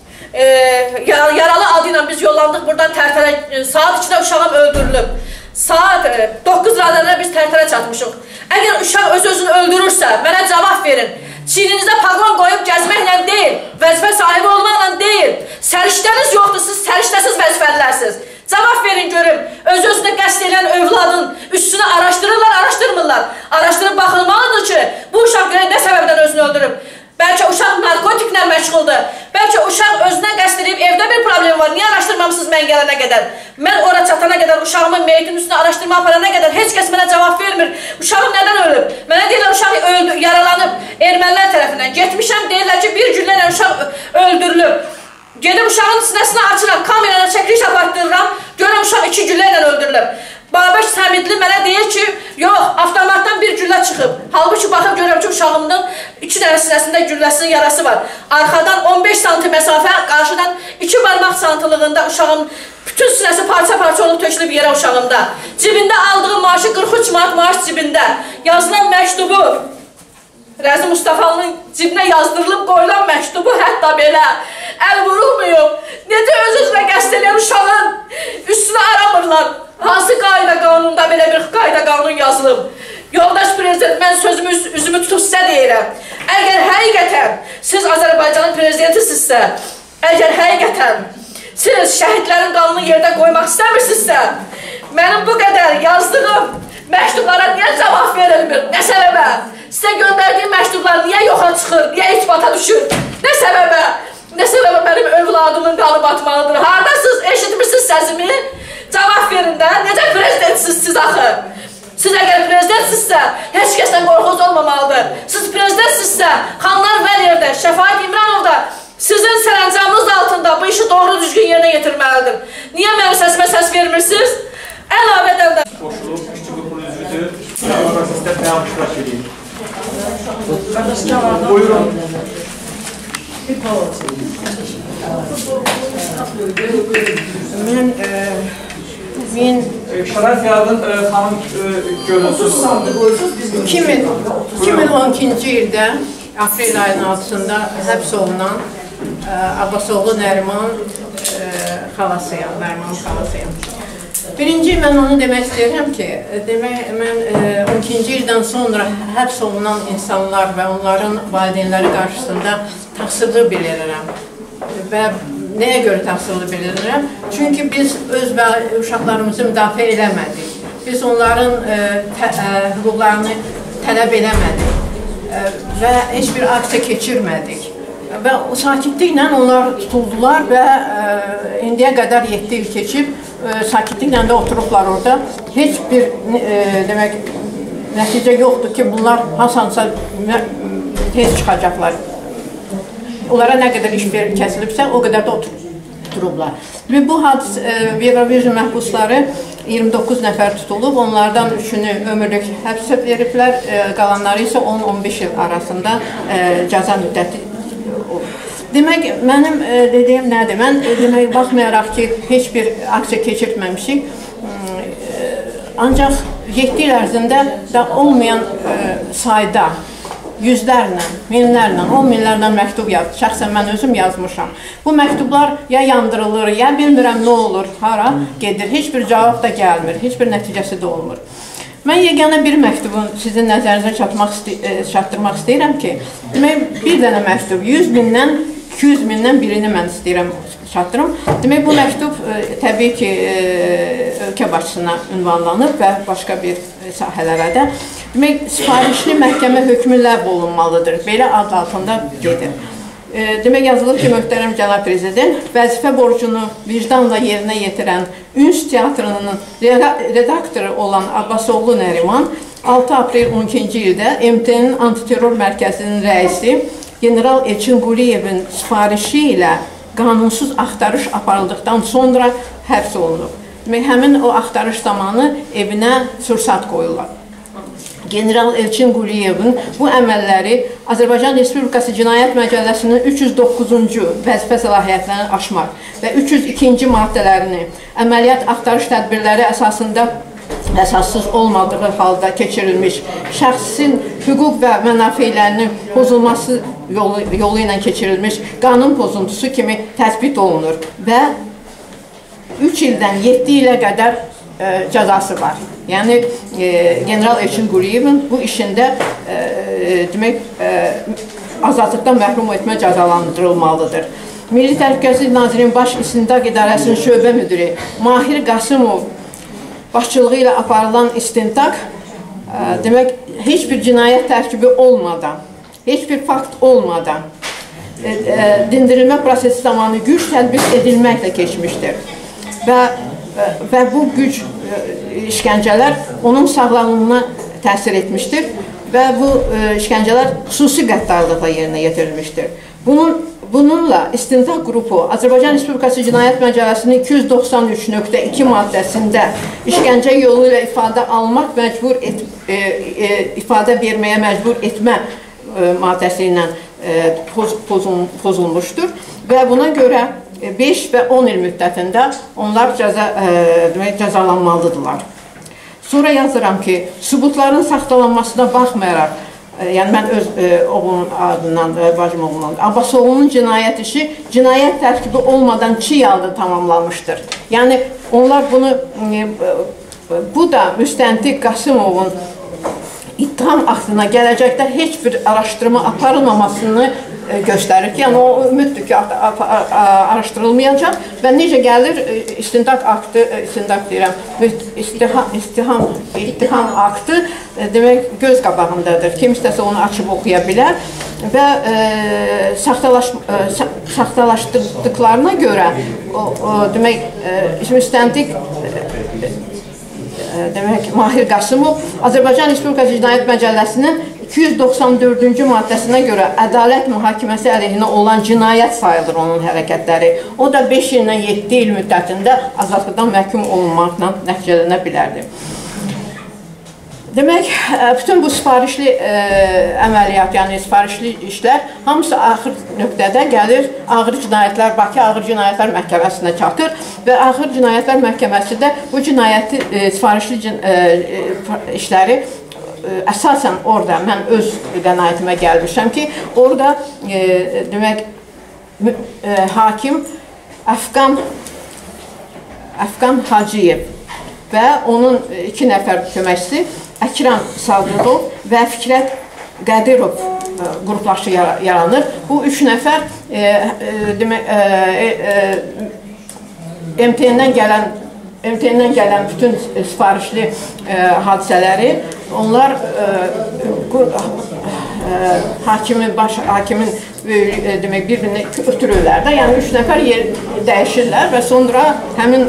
yaralı adı ilə biz yollandıq buradan Tərtərə, saat 2-də uşağım öldürülüb. Saat 9 radələrə biz Tərtərə çatmışıq. Əgər uşaq öz-özünü öldürürsə, mənə cavab verin. Çiyninizdə paqon qoyub gəzməklə deyil, vəzifə sahibi olmaqla deyil. Səriştəniz yoxdur, siz səriştəsiz vəzifəlilərsiniz. Cavab verin görüm, öz-özünə qəsd edən övladın üstünü araşdırırlar, araşdırmırlar. Araşdırıb baxılmalıdır ki, bu uşaq nə səbəbdən özünü öldürüb. Bəlkə uşaq narkotiklə məşğuldur. Bəlkə uşaq özünə qəsd edib, evdə bir problem var. Niyə araşdırmamısınız mən gələnə qədər? Mən ora çatana qədər, uşağımın meyitinin üstünə araşdırma aparana qədər heç kəs mənə cavab vermir. Uşağım nədən ölüb? Mənə deyirlər, uşaq öldü, yaralanıb ermənilər tərəfindən. Getmişəm, deyirlər ki, bir güllə ilə uşaq öldürülüb. Gedib uşağın sinəsini açıram, kamerayla çəkiliş apartdırıram, görəm uşaq 2 güllə ilə öldürülüb. Babəş Səmidli mənə deyir ki, yox, avtomatdan bir güllə çıxıb. Halbuki baxıb görəm ki, uşağımın 2 dənə sinəsində gülləsinin yarası var. Arxadan 15 santim məsafə, qarşıdan 2 barmaq santılığında uşağım bütün sinəsi parça-parça olub tökülüb yerə uşağımda. Cibində aldığı maaşı 43 manat maaş cibində. Yazılan məktubu, Rəzi Mustafa'nın cibinə yazdırılıb qoyulan məktubu hətta belə əl vurulmuyub. Necə öz-özünə qəsd edən uşağın üstünə aramırlar. Hansı qayda qanunda belə bir qayda qanun yazılıb? Yoldaş prezident, mən sözümü üzümü tutub sizə deyirəm. Əgər həqiqətən siz Azərbaycanın prezidentisizsə, əgər həqiqətən siz şəhidlərin qanını yerdə qoymaq istəmirsinizsə, mənim bu qədər yazdığım məktublara niyə cavab verilmir? Nə səbəbə? Sizə göndərdiyim məktublar niyə yoxa çıxır? Niyə itibata düşür? Nə səbəbə? Nə səbəbə mənim övladımın qanı batmalıdır? Haradasınız? Eşitmirsiniz səsimi? Cavab verin də, necə prezidentsiz siz axı? Siz əgər prezidentsizsə, heç kəsdən qorxunuz olmamalıdır. Siz prezidentsizsə, Xanlar Vəliyevdə, Şəfaət İmranov da sizin sərəncamınız altında bu işi doğru düzgün yerinə yetirməlidir. Niyə mənim səsimə səs vermirsiniz? Əlavədən də... Qoşulub, işçi qrupunun üzvüdür. Prosesdə bəyan iştirak edeyim. Buyurun. Mən Şərəf Yardın xanım görünsüz. 2012-ci ildə aprel ayının 6-sında həbs olunan Abbasoğlu Nəriman xalasıyam, Nəriman xalasıyam. Birinci, mən onu demək istəyirəm ki, mən 12-ci ildən sonra həbs olunan insanlar və onların valideynləri qarşısında təqsirli bilirəm. Və nəyə görə təqsirli bilirəm? Çünki biz öz uşaqlarımızı müdafiə eləmədik. Biz onların hüquqlarını tələb eləmədik və heç bir aksiya keçirmədik. Və sakitliklə onlar tutuldular və indiyə qədər 7 il keçib, sakitliklə də oturublar orada. Heç bir nəticə yoxdur ki, bunlar hasansa tez çıxacaqlar. Onlara nə qədər iş kəsilibsə, o qədər də oturublar. Və bu Eurovision məhbusları 29 nəfər tutulub, onlardan 3-ünü ömürlük həbsə veriblər, qalanları isə 10-15 il arasında cəza müddəti olur. Demək, mənim dediyim nədir? Mən baxmayaraq ki, heç bir aksiya keçirtməmişik, ancaq 7 il ərzində də olmayan sayda, yüzlərlə, minlərlə, 10 minlərlə məktub yazdı. Şəxsən mən özüm yazmışam. Bu məktublar ya yandırılır, ya bilmirəm nə olur, hara gedir. Heç bir cavab da gəlmir, heç bir nəticəsi də olmur. Mən yeganə bir məktubun sizin nəzərinizə çatdırmaq istəyirəm ki, demək, bir dənə məktub, 100 mindən, 200 mindən birini mən istəyirəm çatdırım. Demək, bu məktub təbii ki, ölkə başçısına ünvanlanıb və başqa bir sahələrə də. Demək, sifarişli məhkəmə hökmü ləğv olunmalıdır. Belə ad altında gedir. Demək, yazılır ki, möhtərəm cənab prezident, vəzifə borcunu vicdanla yerinə yetirən Üns Teatrının redaktoru olan Abbasoğlu Nəriman 6 aprel 12-ci ildə MT-nin antiterror mərkəzinin rəisi General Elçin Quliyevin sifarişi ilə qanunsuz axtarış aparıldıqdan sonra həbs olunub. Demək, həmin o axtarış zamanı evinə sursat qoyurlar. General Elçin Quliyevin bu əməlləri Azərbaycan Respublikası Cinayət Məcəlləsinin 309-cu vəzifə səlahiyyətlərini aşmaq və 302-ci maddələrini əməliyyat axtarış tədbirləri əsasında əsassız olmadığı halda keçirilmiş şəxsin hüquq və mənafelərinin pozulması yolu ilə keçirilmiş qanun pozuntusu kimi təsbit olunur və 3 ildən 7 ilə qədər cəzası var. Yəni, General Elçin Quliyevin bu işində demək, azadlıqdan məhrum etmə cəzalandırılmalıdır. Milli Təhlükəsizlik Nazirinin Baş İstintaq İdarəsinin şöbə müdiri Mahir Qasımov başçılığı ilə aparılan istintaq demək, heç bir cinayət tərkibi olmadan, heç bir fakt olmadan dindirilmə prosesi zamanı güc tətbiq edilməklə keçmişdir. Və bu güc işgəncələr onun sağlamlığına təsir etmişdir və bu işgəncələr xüsusi qəddarlıqla yerinə yetirilmişdir. Bununla istintaq qrupu Azərbaycan Respublikası Cinayət Məcəlləsinin 293.2 maddəsində işgəncə yolu ilə ifadə almaq ifadə verməyə məcbur etmə maddəsi ilə pozulmuşdur və buna görə 5 və 10 il müddətində onlar cəzalanmalıdırlar. Sonra yazıram ki, sübutların saxtalanmasına baxmayaraq, yəni mən öz oğlunun adından, bacım oğlundan, Abbasoğlu'nun cinayət işi cinayət tərkibi olmadan 2 yılda tamamlanmışdır. Yəni onlar bunu, bu da müstəntiq Qasımovun ittiham aktına gələcəkdə heç bir araşdırma aparılmamasını göstərir ki, yəni o ümiddir ki, araşdırılmayacaq və necə gəlir istintaq aktı, istintaq deyirəm, ittiham aktı demək göz qabağındadır. Kim istəsə onu açıb oxuya bilər və saxtalaşdırdıqlarına görə demək müstəntiq demək Mahir Qasımov Azərbaycan Respublikası Cinayət Məcəlləsinin 294-cü maddəsinə görə ədalət mühakiməsi əleyhinə olan cinayət sayılır onun hərəkətləri. O da 5 illə 7 il müddətində azadlıqdan məhkum olunmaqla nəticələnə bilərdi. Demək, bütün bu sifarişli əməliyyat, yəni sifarişli işlər hamısı axır nöqtədə gəlir, ağır cinayətlər, Bakı Ağır Cinayətlər Məhkəməsinə çatır və Ağır Cinayətlər Məhkəməsi də bu cinayəti, sifarişli işləri əsasən orada, mən öz qənaətimə gəlmişəm ki, orada demək, hakim Əfqan Hacıyev və onun 2 nəfər köməkçisi Əkram Sadıqov və Fikrət Qədirov qruplaşdı yaranır. Bu 3 nəfər MTN-dən gələn bütün sifarişli hadisələri onlar baş hakimin demək bir-birini ötürürlər də, yəni 3 nəfər yer dəyişirlər və sonra həmin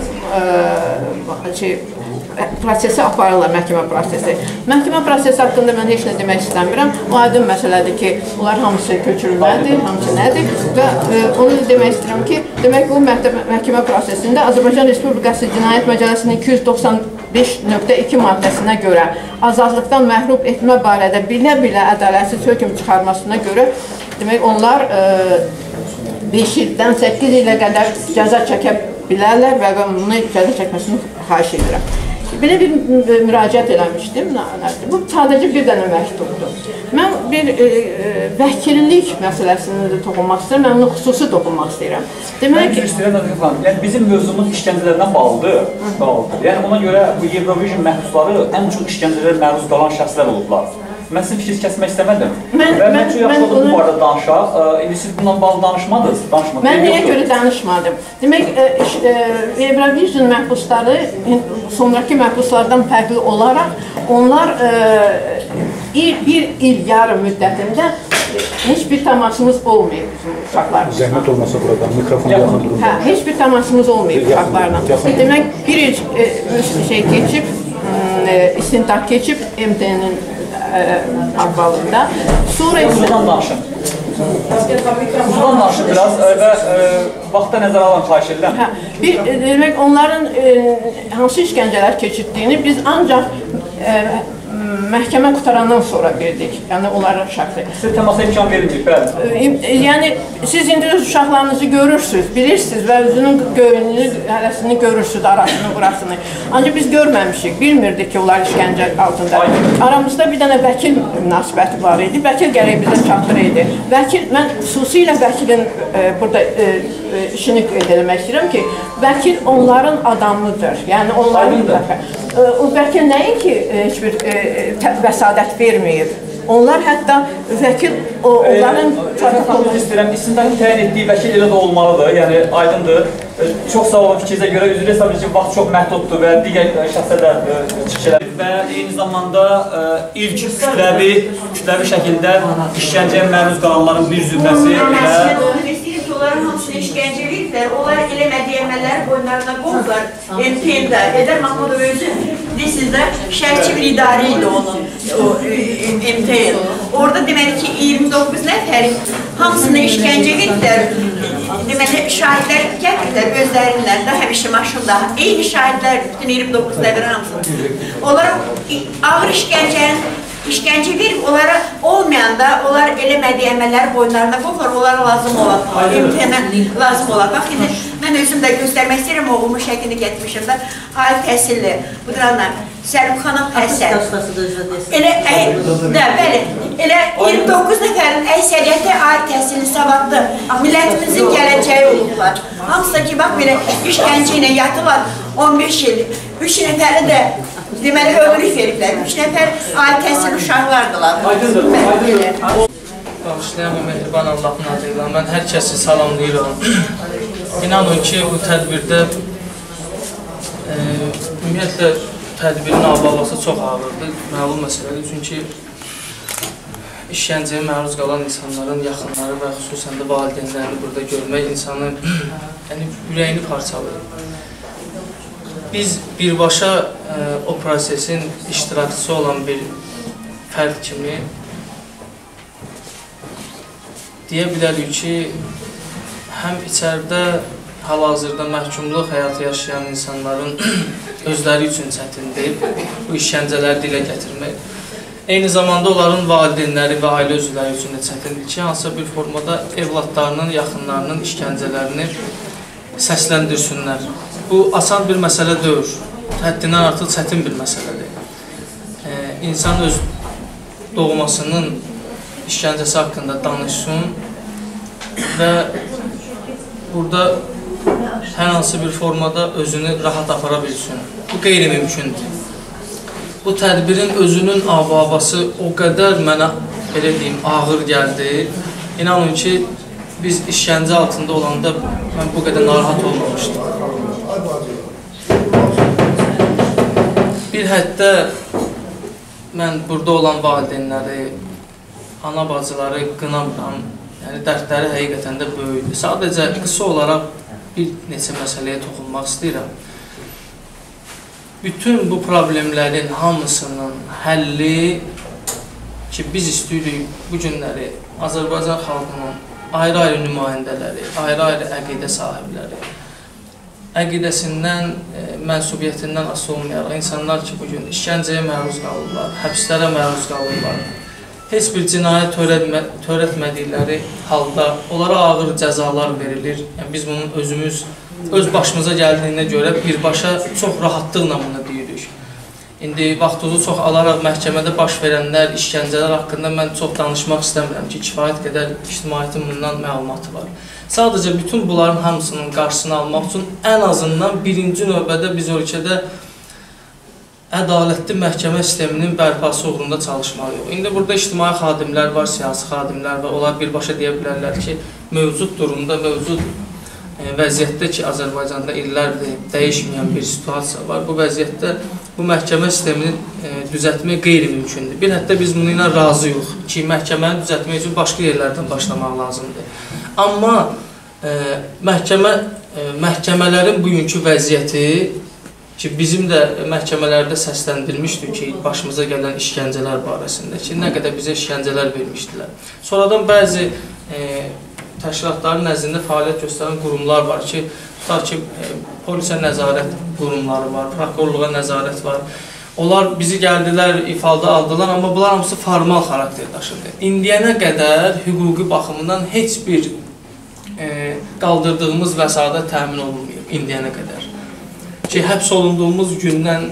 prosesi aparırlar, məhkəmə prosesi. Məhkəmə prosesi haqqında mən heç nə demək istəmirəm. O aydın məsələdir ki, onlar hamısı köçürülməlidir, hamısı nədir və onu demək istəyirəm ki, demək bu məhkəmə prosesində Azərbaycan Respublikası Cinayət Məcəlləsinin 295.2 maddəsinə görə azadlıqdan məhrum etmə barədə bilə-bilə ədalətsiz hökm çıxarmasına görə demək onlar 5 ildən 8 ilə qədər cəza çəkə bilərlər və bunu cəza çəkməsini xahiş edirəm. Belə bir müraciət eləmişdim. Bu sadəcə bir dənə məktubdur. Mən bir vəkillik məsələsini də toxunmaq istəyirəm, mən onu xüsusi toxunmaq istəyirəm. Demək ki, yəni bizim mövzumuz işgəncələrdən bağlıdır. Yəni ona görə bu Eurovision məhbusları ən çox işgəncələrə məruz qalan şəxslər olublar. Mən sizin fikrinizi kəsmək istəmədim. Mən çox yaxşı oldu bu arada danışaq. İndi siz bundan bağlı danışmadınız, danışmadınız. Mən nəyə görə danışmadım? Demək, Eurovision məhbusları sonraki məhbuslardan fərqli olaraq onlar bir il yarım müddətində heç bir təmasımız olmayıb bizim uşaqlarımızla. Zəhmət olmasa burada mikrofonu yaxın durun. Hə, heç bir təmasımız olmayıb uşaqlarla. Demək, bir il keçib, istintaq keçib MTN-nin aqbalında. Sonra Kuzudan danışın. Kuzudan danışın biraz və vaxtda nəzərə alan xahiş edirəm. Demək, onların hansı işgəncələr keçirdiyini biz ancaq məhkəmə qutarandan sonra verdik, yəni onlara şəxsi. Sizə təmasa imkan verilməyib, bəli. Yəni, siz indi öz uşaqlarınızı görürsünüz, bilirsiniz və özünün göynünü, hələsini görürsünüz, arasını, burasını. Ancaq biz görməmişik, bilmirdik ki, onlar işgəncə altında. Aramızda bir dənə vəkil münasibəti var idi, vəkil gərək bizə çatdırıydı. Vəkil, mən xüsusilə vəkilin burada işini qeyd eləmək istəyirəm ki, vəkil onların adamıdır, yəni onların o vəkil nəinki heç bir vəsadət verməyib. Onlar hətta vəkil onların protokolunu istəyirəm. İstintaqın təyin etdiyi vəkil elə də olmalıdır. Yəni aydındır. Çox sağ olun fikrinizə görə. Üzr istəyirəm ki, vaxt çox məhduddur və digər şəxslər də çıxış edir. Və eyni zamanda ilk kütləvi şəkildə işgəncəyə məruz qalanların bir zümrəsi və onların hamısını işgəncə edirlər, onlar eləmədiyi əməlləri boyunlarına qoyurlar. MTN-də, Heydər Mahmudov özü, bilirsiniz də, şərhçi bir idarə idi onun, MTN. Orada deməli ki, 29 nəfəri hamısını işgəncə edirlər. Deməli, şahidlər gətirirlər özlərindən də, həmişə maşında. Eyni şahidlər, bütün 29 nəfəri hamısını. Onlara ağır işgəncə verib, onlara olmayanda, onlar eləmədiyi əməlləri boyunlarına qoyurlar, onlara lazım olan, MTN-ə lazım olan. Bax, indi mən özüm də göstərmək istəyirəm, oğlumun şəklini gətirmişim də, ali təhsilli, Budrana, Səlimxanım Həsən. Bəli, elə 29 nəfərin əksəriyyəti ali təhsilli, savadlı, millətimizin gələcəyi olublar. Hamısı ki, bax, belə işgəncə ilə yatılar 15 il, 3 nəfəri də deməli, ömürlük veriblər. 3 nəfər ali təhsil uşaqlardılar. Bağışlayan və mehriban Allahın adıyla mən hər kəsi salamlayıram. İnanın ki, bu tədbirdə ümumiyyətlə tədbirin ab-havası çox ağırdır, məlum məsələdir. Çünki işgəncəyə məruz qalan insanların yaxınları və xüsusən də valideynlərini burada görmək insanın ürəyini parçalayır. Biz birbaşa o prosesin iştirakçısı olan bir fərd kimi deyə bilərik ki, həm içəridə hal-hazırda məhkumluq həyatı yaşayan insanların özləri üçün çətindir bu işgəncələri dilə gətirmək. Eyni zamanda onların valideynləri və ailə üzvləri üçün də çətindir ki, hansısa bir formada evladlarının, yaxınlarının işgəncələrini səsləndirsinlər. Bu, asan bir məsələ deyil, həddindən artıq çətin bir məsələdir. İnsan öz doğmasının işgəncəsi haqqında danışsın və burada hər hansı bir formada özünü rahat apara bilsin. Bu qeyri-mümkündür. Bu tədbirin özünün ab-havası o qədər mənə, belə deyim, ağır gəldi. İnanın ki, biz işgəncə altında olanda mən bu qədər narahat olmamışdım. Bir həddə mən burada olan valideynləri, ana bacıları qınamıram. Yəni, dərdləri həqiqətən də böyükdür. Sadəcə qısa olaraq bir neçə məsələyə toxunmaq istəyirəm. Bütün bu problemlərin hamısının həlli ki, biz istəyirik bu günləri Azərbaycan xalqının ayrı-ayrı nümayəndələri, ayrı-ayrı əqidə sahibləri, əqidəsindən, mənsubiyyətindən asılı olmayaraq insanlar ki, bugün işgəncəyə məruz qalırlar, həbslərə məruz qalırlar, heç bir cinayət törətmədikləri halda onlara ağır cəzalar verilir. Yəni, biz bunun özümüz, öz başımıza gəldiyinə görə birbaşa çox rahatlıqla bunu deyirik. İndi vaxtınızı çox alaraq məhkəmədə baş verənlər, işgəncələr haqqında mən çox danışmaq istəmirəm ki, kifayət qədər ictimaiyyətin bundan məlumatı var. Sadəcə bütün bunların hamısının qarşısını almaq üçün ən azından birinci növbədə biz ölkədə ədalətli məhkəmə sisteminin bərpası uğrunda çalışmaq yox. İndi burada ictimai xadimlər var, siyasi xadimlər var. Onlar birbaşa deyə bilərlər ki, mövcud durumda, mövcud vəziyyətdə ki, Azərbaycanda illərdir dəyişməyən bir situasiya var. Bu vəziyyətdə bu məhkəmə sistemini düzəltmək qeyri-mümkündür. Bir hətta biz bununla razıyıq ki, məhkəməni düzəltmək üçün başqa yerlərdən başlamaq lazımdır. Amma məhkəmələrin bugünkü vəziyyəti ki, bizim də məhkəmələrdə səsləndirilmişdir ki, başımıza gələn işgəncələr barəsində ki, nə qədər bizə işgəncələr vermişdilər. Sonradan bəzi təşkilatların nəzdində fəaliyyət göstərən qurumlar var ki, tutaq ki, polisə nəzarət qurumları var, prokurorluğa nəzarət var. Onlar bizi gəldilər, ifadə aldılar, amma bunlar hamısı formal xarakter daşıdı. İndiyənə qədər hüquqi baxımından heç bir qaldırdığımız vəsait təmin olunmuyor, indiyənə qədər. Ki, həbs olunduğumuz gündən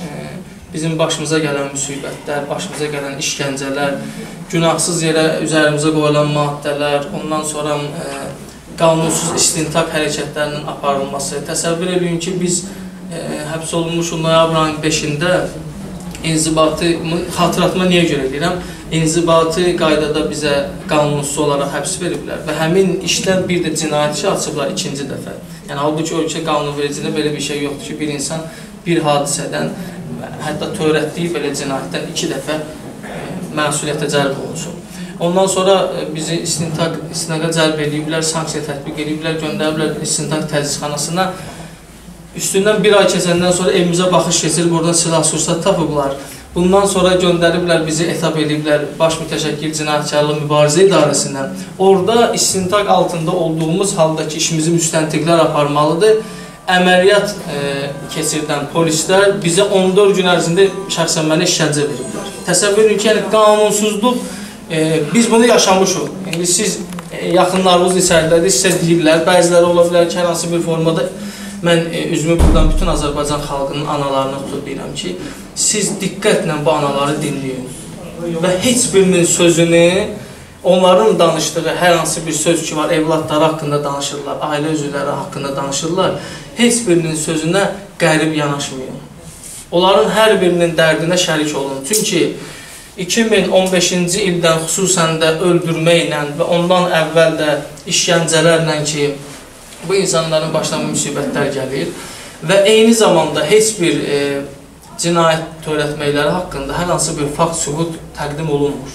bizim başımıza gələn müsibətlər, başımıza gələn işgəncələr, günahsız yerə üzərimizə qoyulan maddələr, ondan sonra qanunsuz istintaq hərəkətlərinin aparılması. Təsəvvür edin ki, biz həbs olunmuşuq noyabr ayının 5-də inzibatı, xatıratıma niyə görə deyirəm, inzibati qaydada bizə qanunsuz olaraq həbs veriblər və həmin işdən bir də cinayət işi açıblar ikinci dəfə. Yəni, halbuki ölkə qanunvericiliyində belə bir şey yoxdur ki, bir insan bir hadisədən, hətta törətdiyi belə cinayətdən 2 dəfə məsuliyyətə cəlb olunsun. Ondan sonra bizi istintaqa cəlb ediblər, sanksiya tətbiq ediblər, göndəriblər istintaq tədrisxanasına. Üstündən bir ay keçəndən sonra evimizə baxış keçirib, oradan silah-sursat tapıblar. Bundan sonra göndəriblər, bizi etap ediblər Baş Mütəşəkkil Cinayətkarlıq Mübarizə İdarəsindən. Orada istintaq altında olduğumuz halda ki, işimizi müstəntiqlər aparmalıdır. Əməliyyat keçirdən polislər bizə 14 gün ərzində şəxsən mənə işgəncə veriblər. Təsəvvür edin ki, yəni qanunsuzluq, biz bunu yaşamışıq. İndi siz yaxınlarınız içəridədir, sizə deyirlər, bəziləri ola bilər ki, hər hansı bir formada mən üzümü buradan bütün Azərbaycan xalqının analarına tutub deyirəm ki, siz diqqətlə bu anaları dinləyin və heç birinin sözünü, onların danışdığı hər hansı bir söz ki var, evlatları haqqında danışırlar, ailə üzvləri haqqında danışırlar, heç birinin sözünə qərib yanaşmayın. Onların hər birinin dərdinə şərik olun. Çünki 2015-ci ildən xüsusən də öldürməklə və ondan əvvəl də işgəncələrlə ki, bu insanların başına müsibətlər gəlir və eyni zamanda heç bir cinayət törətməkləri haqqında hər hansı bir fakt sübut təqdim olunmur.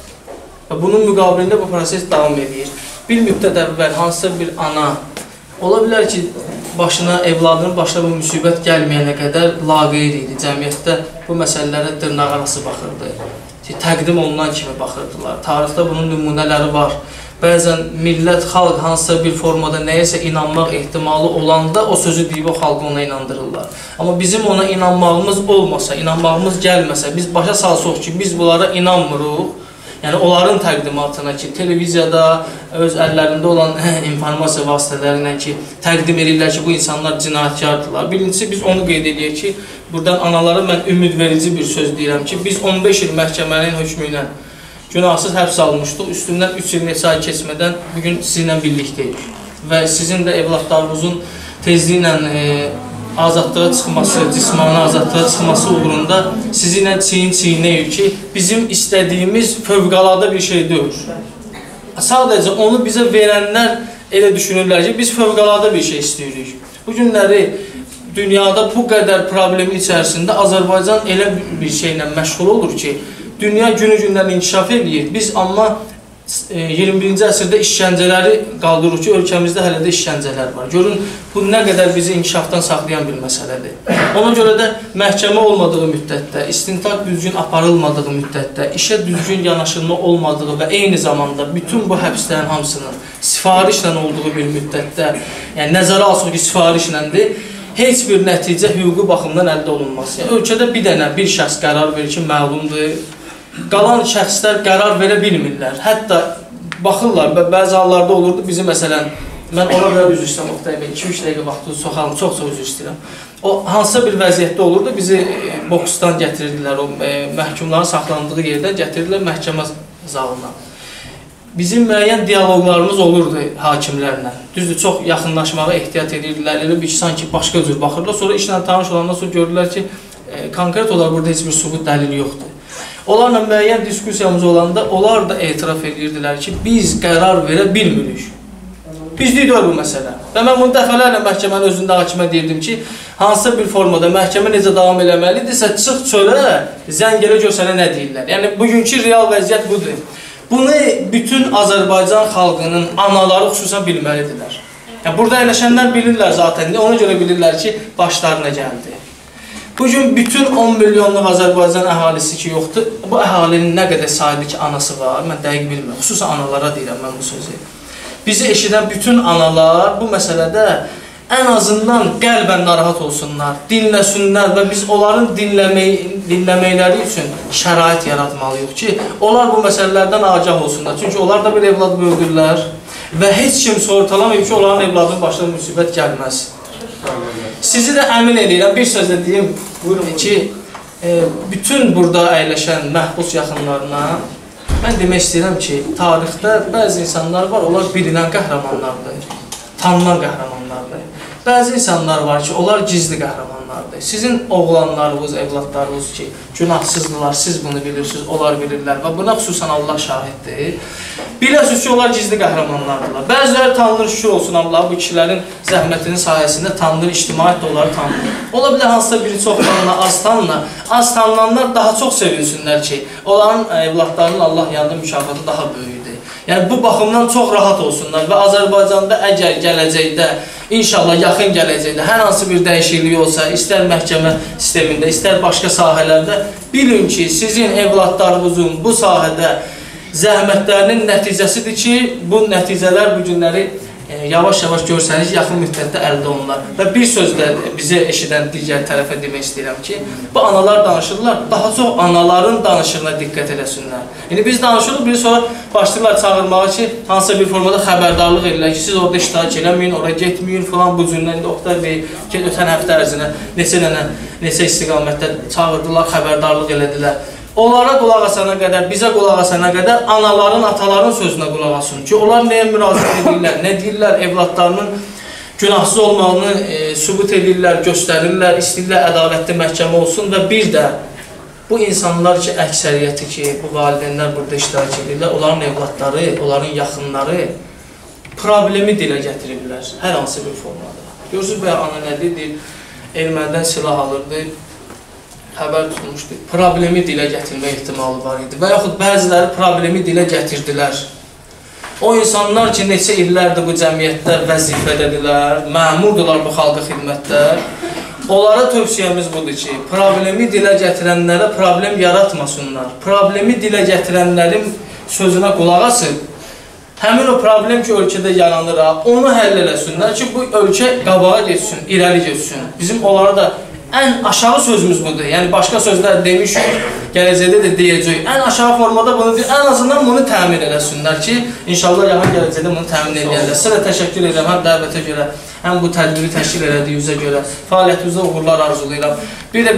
Və bunun müqabilində bu proses davam edir. Bir müddət əvvəl hansısa bir ana, ola bilər ki, evladının başına bu müsibət gəlməyənə qədər laqeyd idi. Cəmiyyətdə bu məsələlərə dırnaq arası baxırdı. Təqdim olunan kimi baxırdılar. Tarixdə bunun nümunələri var. Bəzən millət, xalq hansısa bir formada nəyəsə inanmaq ehtimalı olanda o sözü deyib o xalqı ona inandırırlar. Amma bizim ona inanmağımız olmasa, inanmağımız gəlməsə, biz başa salsaq ki, biz bunlara inanmırıq, yəni onların təqdimatına ki, televiziyada, öz əllərində olan informasiya vasitələri ilə ki, təqdim edirlər ki, bu insanlar cinayətkardırlar. Birincisi, biz onu qeyd edək ki, buradan analara mən ümidverici bir söz deyirəm ki, biz 15 il məhkəmənin hökmü ilə günahsız həbs almışdıq, üstündən 3 il neçə ay keçmədən bugün sizinlə birlikdəyik və sizin də evlatlarınızın tezliklə azadlığa çıxması, cismani azadlığa çıxması uğrunda sizinlə çiyin-çiyinəyik ki, bizim istədiyimiz fövqəladə bir şey deyil. Sadəcə onu bizə verənlər elə düşünürlər ki, biz fövqəladə bir şey istəyirik. Bu günləri dünyada bu qədər problemin içərisində Azərbaycan elə bir şeylə məşğul olur ki, dünya günü-gündən inkişaf edir. Biz amma 21-ci əsrdə işgəncələri qaldırırıq ki, ölkəmizdə hələ də işgəncələr var. Görün, bu nə qədər bizi inkişafdan saxlayan bir məsələdir. Ona görə də məhkəmə olmadığı müddətdə, istintaq düzgün aparılmadığı müddətdə, işə düzgün yanaşılma olmadığı və eyni zamanda bütün bu həbslərin hamısının sifarişlə olduğu bir müddətdə, yəni nəzərə alsaq ki, sifarişləndir, heç bir nəticə hüquqi baxımdan əldə olunmaz. Yəni, ölkədə bir şəxs qərar verir ki, məlumdur. Qalan şəxslər qərar verə bilmirlər. Hətta baxırlar, bəzi hallarda olurdu, bizi məsələn, mən ona görə üzr istəyirəm, Oqtay bəy, 2-3 dəqiqə vaxtı soxalım, çox-çox üzr istəyirəm. O, hansısa bir vəziyyətdə olurdu, bizi boksdan gətirirdilər, o məhkumların saxlandığı yerdən gətirirdilər məhkəmə zalına. Bizim müəyyən diyaloqlarımız olurdu hakimlərlə. Düzdür, çox yaxınlaşmağa ehtiyat edirdilər, elə bir ki, sanki başqa cür baxırlar. Sonra işlə tanış olandan sonra gördülər ki, konkret olaraq burada heç bir sübut dəlil yoxdur. Onlarla müəyyən diskusiyamız olanda onlar da etiraf edirdilər ki, biz qərar verə bilmirik. Bizlikdir bu məsələ. Və mən bunu dəfələrlə məhkəmənin özündə hakimə deyirdim ki, hansısa bir formada məhkəmə necə davam eləməlidirsə, çıx çölə, zəng elə gör sənə nə deyirlər. Yəni, bugünkü real vəziyyət budur. Bunu bütün Azərbaycan xalqının anaları xüsusən bilməlidirlər. Yəni, burada əyləşənlər bilirlər zaten, ona görə bilirlər ki, başlarına gəldi. Bugün bütün 10 milyonluq Azərbaycan əhalisi ki, yoxdur, bu əhalinin nə qədər sayıdır ki, anası var, mən dəqiq bilmirəm. Xüsusən analara deyirəm mən bu sözü. Bizi eşidən bütün analar bu məsələdə ən azından qəlbən narahat olsunlar, dinləsinlər və biz onların dinləməkləri üçün şərait yaratmalıyıq ki, onlar bu məsələlərdən agah olsunlar. Çünki onlar da bir evlad böyüdürlər və heç kim sortalamayıb ki, onların evladının başına müsibət gəlməz. Sizi də əmin edirəm, bir sözlə deyim ki, bütün burada əyləşən məhbus yaxınlarına mən demək istəyirəm ki, tarixdə bəzi insanlar var, onlar bilinən qəhrəmanlardır, tanınan qəhrəmanlardır. Bəzi insanlar var ki, onlar gizli qəhrəmanlardır. Sizin oğlanlarınız, evladlarınız ki, günahsızdırlar, siz bunu bilirsiniz, onlar bilirlər və buna xüsusən Allah şahiddir. Bilirsiniz ki, onlar gizli qəhrəmanlardırlar. Bəziləri tanınır, şükür olsun Allah, bu kişilərin zəhmətinin sayəsində tanınır, ictimaiyyət də onları tanınır. Ola bilər hansısa biri çox tanınır, az tanınanlar daha çox sevinsinlər ki, onların evladlarının Allah yanında mükafatı daha böyükdür. Yəni, bu baxımdan çox rahat olsunlar və Azərbaycanda əgər gələcəkdə, İnşallah yaxın gələcəkdə hər hansı bir dəyişiklik olsa, istər məhkəmə sistemində, istər başqa sahələrdə, bilin ki, sizin evladlarınızın bu sahədə zəhmətlərinin nəticəsidir ki, bu nəticələr bu günləri yavaş-yavaş görsəniz, yaxın müddətdə əldə olunlar. Və bir sözlə bizə eşidən digər tərəfə demək istəyirəm ki, bu analar danışırlar, daha çox anaların danışığına diqqət edəsinlər. Yəni, biz danışırıq, bir sonra başlayırlar çağırmağa ki, hansısa bir formada xəbərdarlıq edirlər ki, siz orada iştirak eləməyin, oraya getməyin, falan bu cürlə. İndi Oqtay Bey ki, ötən həftə ərzində neçə istiqamətdə çağırdılar, xəbərdarlıq elədilər. Onlara qulaq asana qədər, bizə qulaq asana qədər anaların, ataların sözünə qulaq asın ki, onlar nəyə müraciət edirlər, nə deyirlər, evladlarının günahsız olmağını sübut edirlər, göstərirlər, istəyirlər ədalətli məhkəmə olsun və bir də bu insanlar ki, əksəriyyəti ki, bu valideynlər burada iştirak edirlər, onların evladları, onların yaxınları problemi dilə gətiriblər, hər hansı bir formada. Görürsünüz, bəyə ana nə deyir, ermənidən silah alırdı, xəbər tutmuşdu, problemi dilə gətirmə ehtimalı var idi və yaxud bəziləri problemi dilə gətirdilər. O insanlar ki, neçə illərdir bu cəmiyyətdə vəzifədədirlər, məmurdurlar bu xalqa xidmətdə, onlara tövsiyəmiz budur ki, problemi dilə gətirənlərə problem yaratmasınlar, problemi dilə gətirənlərin sözünə qulaq asın, həmin o problem ki, ölkədə yaranır, onu həll eləsinlər ki, bu ölkə qabağa geçsin, irəli geçsin. Bizim onlara da ən aşağı sözümüz budur. Yəni, başqa sözlər demişik, gələcəkdə də deyəcək. Ən aşağı formada bunu deyir, ən azından bunu təmin eləsinlər ki, inşallah yaxın gələcəkdə bunu təmin edərlər. Sizə də təşəkkür edirəm, həm dəvətə görə, həm bu tədbiri təşkil elədiyinizə görə, fəaliyyətinizdə uğurlar arzulayıram.